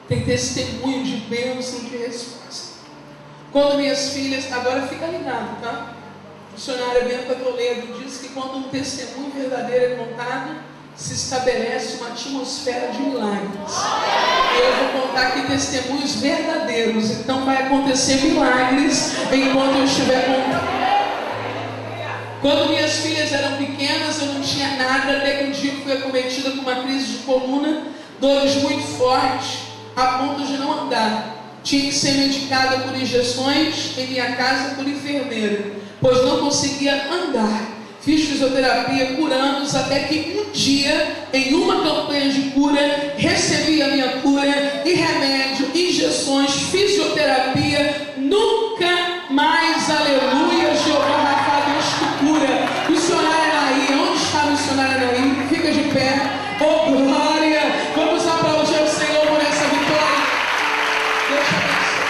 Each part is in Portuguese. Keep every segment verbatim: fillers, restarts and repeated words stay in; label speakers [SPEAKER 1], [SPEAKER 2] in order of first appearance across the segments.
[SPEAKER 1] tem testemunho de bênção de resposta. Quando minhas filhas, agora fica ligado, tá? O missionário Bento Toledo diz que quando um testemunho verdadeiro é contado, se estabelece uma atmosfera de milagres. E eu vou contar aqui testemunhos verdadeiros, então vai acontecer milagres enquanto eu estiver contando. Quando minhas filhas eram pequenas, eu não tinha nada, até que um dia fui acometida com uma crise de coluna, dores muito fortes, a ponto de não andar. Tinha que ser medicada por injeções em minha casa por enfermeira, pois não conseguia andar. Fiz fisioterapia por anos, até que um dia, em uma campanha de cura, recebi a minha cura, e remédio, injeções, fisioterapia, nunca mais, aleluia, Jeová Rafa, Deus que cura. Missionária Anaí, onde está a missionária Anaí? Fica de pé, oh glória, vamos aplaudir o Senhor por essa vitória. Deus te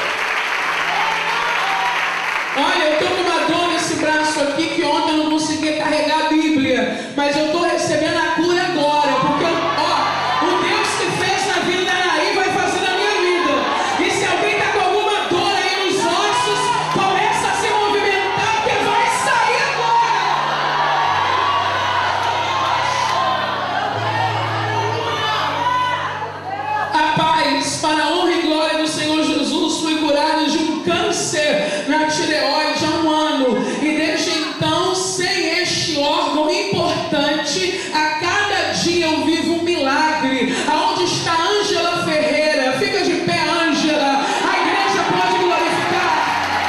[SPEAKER 1] abençoe. Olha, eu estou com uma dor nesse braço aqui, que ontem eu não conseguia carregar a Bíblia, mas eu estou recebendo a cura agora, porque ó, o Deus que fez na vida da Anaí vai fazer na minha vida. E se alguém está com alguma dor aí nos ossos, começa a se movimentar, porque vai sair agora. A paz, para a honra e glória do Senhor Jesus, fui curada de um câncer na tireoide há um ano, e desde então, sem este órgão importante, a cada dia eu vivo um milagre. Aonde está Ângela Ferreira? Fica de pé, Ângela. A igreja pode glorificar.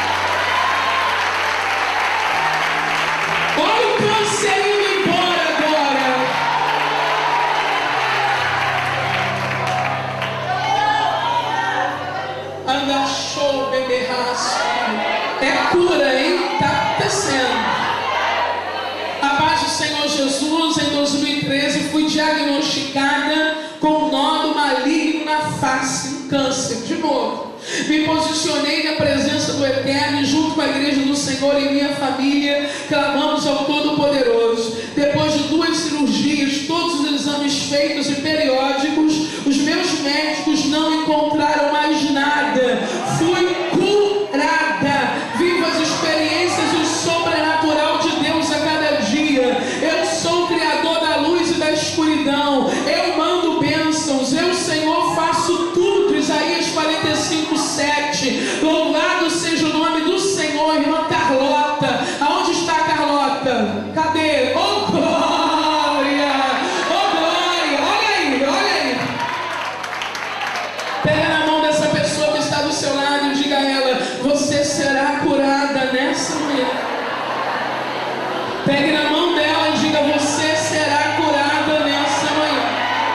[SPEAKER 1] Olha o câncer indo embora agora. Anda show, bebê raço. É cura, hein? Está acontecendo. A paz do Senhor Jesus. Em dois mil e treze fui diagnosticada com um nódulo maligno na face, um câncer, de novo. Me posicionei na presença do Eterno e junto com a igreja do Senhor e minha família, clamamos ao Todo-Poderoso. Depois de duas cirurgias, todos os exames feitos e periódicos, os meus médicos não encontraram mais nada. Fui curada. Vivo as experiências e o sobrenatural de Deus a cada dia. Eu sou o Criador da luz e da escuridão. Eu mando bênçãos. Eu, Senhor, faço tudo. Isaías quarenta e cinco, sete. Louvado seja o nome do Senhor. Irmã Carlota. Aonde está a Carlota? Cadê? Oh, glória! Oh, glória! Olha aí, olha aí. Pega na mão dessa pessoa que está do seu lado e diga a ela: você será curada nessa manhã. Pegue na mão dela e diga: você será curada nessa manhã.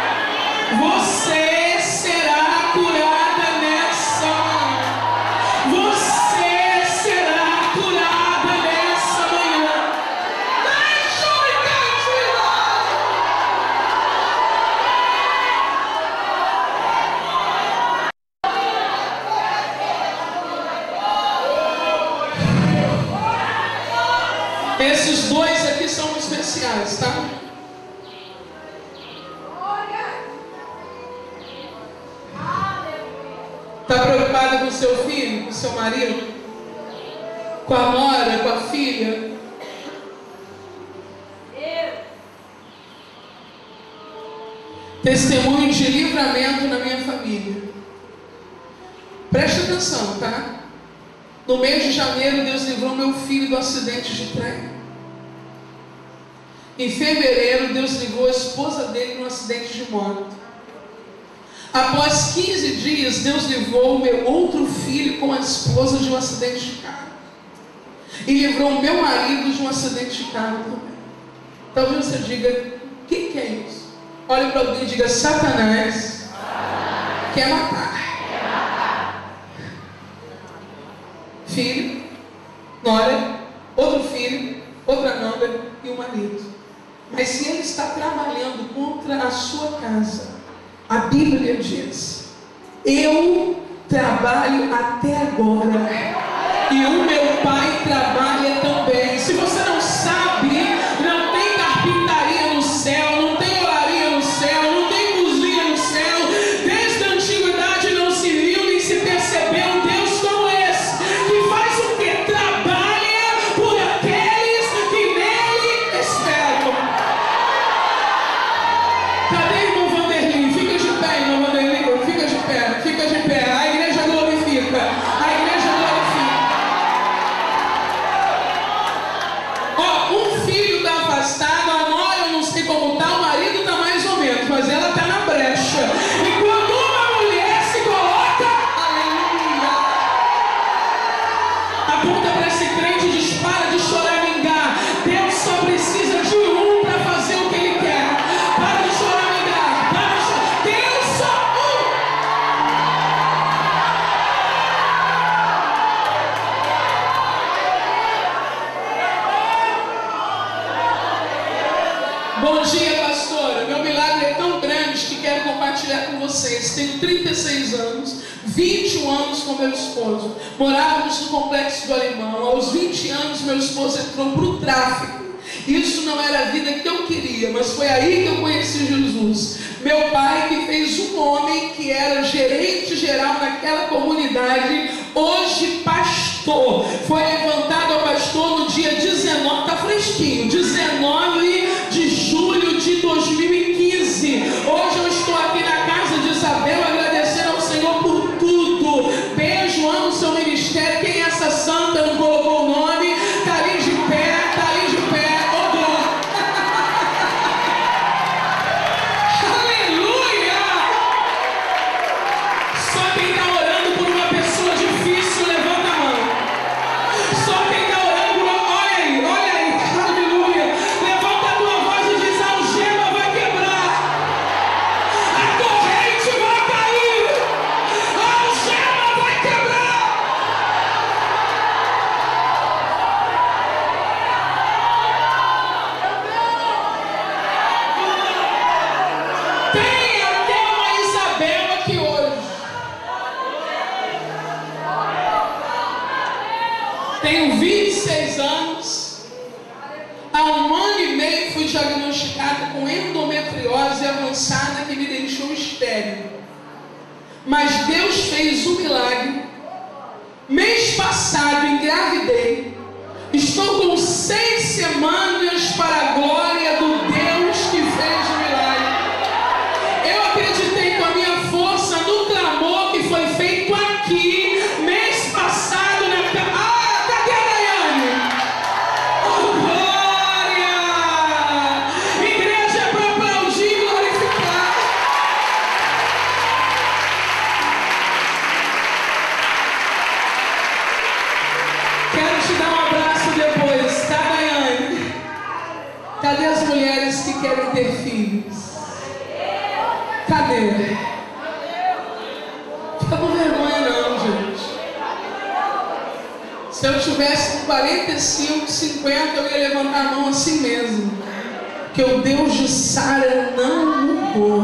[SPEAKER 1] Você será curada nessa manhã. Você será curada nessa manhã. Deixa eu Esses dois aqui são especiais, tá? Está preocupada com seu filho, com seu marido? Com a nora, com a filha? Testemunho de livramento na minha família. Preste atenção, tá? No mês de janeiro, Deus livrou meu filho do acidente de trem. Em fevereiro, Deus livrou a esposa dele no acidente de moto. Após quinze dias, Deus livrou o meu outro filho com a esposa de um acidente de carro. E livrou o meu marido de um acidente de carro também. Talvez você diga: o que, que é isso? Olhe para alguém e diga: Satanás quer matar. Filho, nora, outro filho, outra nora e o marido. Mas se ele está trabalhando contra a sua casa, a Bíblia diz: eu trabalho até agora e o meu Pai trabalha também. Se você não sabe, não tem carpintaria no céu, não tem olaria no céu, não tem cozinha no céu. Desde a antiguidade não precisa de um para fazer o que Ele quer. Para de chorar, minha igreja. Para de chorar. Tem só um. Bom dia, pastora. Meu milagre é tão grande que quero compartilhar com vocês. Tenho trinta e seis anos, vinte e um anos com meu esposo. Morávamos no Complexo do Alemão. Aos vinte anos, meu esposo entrou para o tráfico. Isso não era a vida que eu queria, mas foi aí que eu conheci Jesus. Meu pai, que fez um homem que era gerente geral naquela comunidade, hoje pastor, foi levantado a pastor no dia dezenove, está fresquinho, dezenove de julho de dois mil e quinze. Hoje eu estou aqui na casa de Isabel, agradecendo ao Senhor por tudo. Beijo, amo o seu ministério. Quem é essa santa? Não colocou o nome. Está ali de pé, está ali de pé. Oh, glória. Aleluia! Só quem está orando por uma pessoa difícil, levanta a mão. Só quem está orando por uma... Olha aí, olha aí. Aleluia. Levanta a tua voz e diz: a algema vai quebrar. A corrente vai cair. A algema vai quebrar. Tem até uma Isabel aqui hoje. Tenho vinte e seis anos. Há um ano e meio fui diagnosticada com endometriose avançada que me deixou estéril. Mas Deus fez um milagre. Mês passado engravidei. Estou com seis semanas para a glória do Deus que fez o milagre. Eu acreditei com a minha força no clamor que foi feito aqui mês passado na ca- Ah, cadê a Daiane? Oh, glória! Igreja é para aplaudir e glorificar. Quero te dar um abraço depois, tá, Daiane? Cadê as mulheres que querem ter filhos? Cadê? Fica com vergonha não, gente. Se eu tivesse com quarenta e cinco, cinquenta, eu ia levantar a mão assim mesmo. Porque o Deus de Sara não mudou.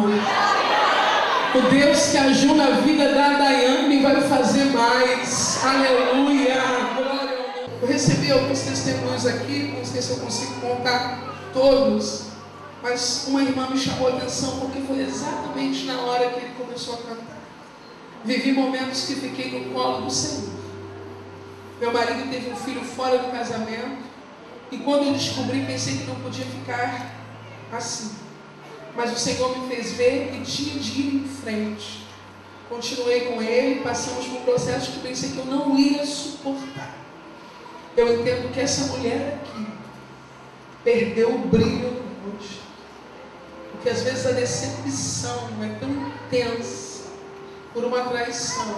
[SPEAKER 1] O Deus que agiu na vida da Daiane vai fazer mais. Aleluia. Glória. Eu recebi alguns testemunhos aqui, não sei se eu consigo contar todos, mas uma irmã me chamou a atenção porque foi exatamente na hora que ele começou a cantar. Vivi momentos que fiquei no colo do Senhor. Meu marido teve um filho fora do casamento e quando eu descobri, pensei que não podia ficar assim. Mas o Senhor me fez ver que tinha de ir em frente. Continuei com ele, passamos por um processo que pensei que eu não ia suportar. Eu entendo que essa mulher aqui perdeu o brilho no rosto. Porque às vezes a decepção é tão intensa por uma traição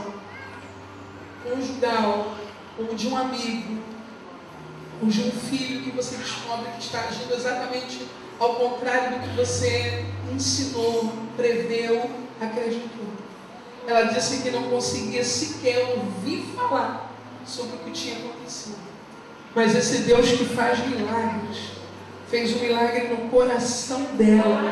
[SPEAKER 1] conjugal, ou de um amigo, ou de um filho que você descobre que está agindo exatamente ao contrário do que você ensinou, preveu, acreditou. Ela disse que não conseguia sequer ouvir falar sobre o que tinha acontecido. Mas esse Deus que faz milagres, fez um milagre no coração dela.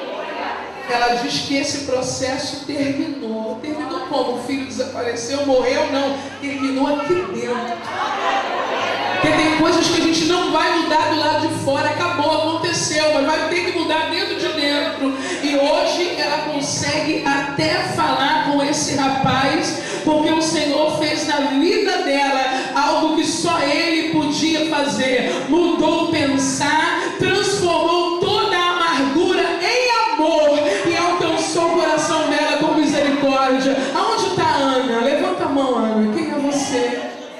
[SPEAKER 1] Ela diz que esse processo terminou. Terminou como? O filho desapareceu, morreu? Não. Terminou aqui dentro. Porque tem coisas que a gente não vai mudar do lado de fora. Acabou, aconteceu, mas vai ter que mudar dentro de dentro. E hoje ela consegue até falar com esse rapaz, porque o Senhor fez na vida dela algo que só Ele podia fazer. Mudou o pensar, transformou toda a amargura em amor e alcançou o coração dela com misericórdia. Aonde está a Ana? Levanta a mão, Ana. Quem é você?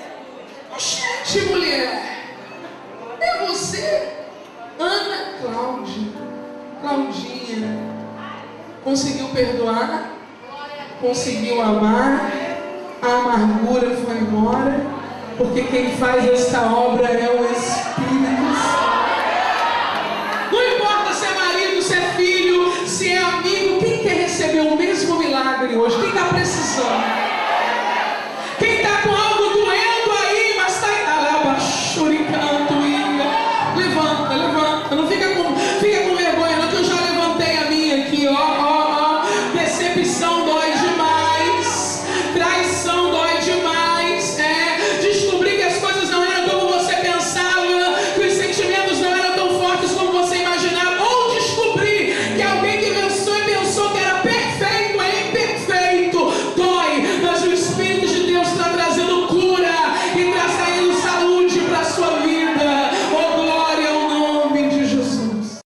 [SPEAKER 1] Gente, mulher, é você? Ana Cláudia, Claudinha, conseguiu perdoar, conseguiu amar, a amargura foi embora, porque quem faz esta obra é o Espírito Santo. Santo.